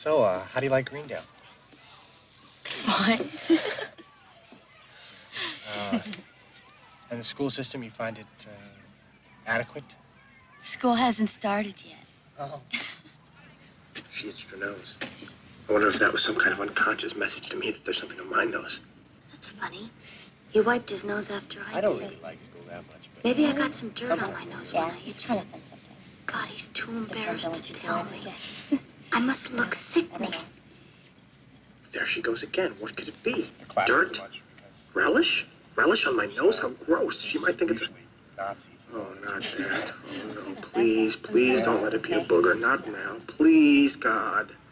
So, how do you like Greendale? Fine. And the school system, you find it adequate? School hasn't started yet. Oh. She itched her nose. I wonder if that was some kind of unconscious message to me that there's something on my nose. That's funny. He wiped his nose after I don't did. really like school that much, but... Maybe I got some dirt on my nose when I It's itched kind it. of fun sometimes. God, he's too embarrassed Depends on to what tell you're me. doing, I must look sickening. There she goes again. What could it be? Class Dirt? too much Relish? Relish on my nose? How gross. She might think it's a... Nazis. Oh, not that. Oh, no. Please, please don't let it be a booger. Not now. Please, God.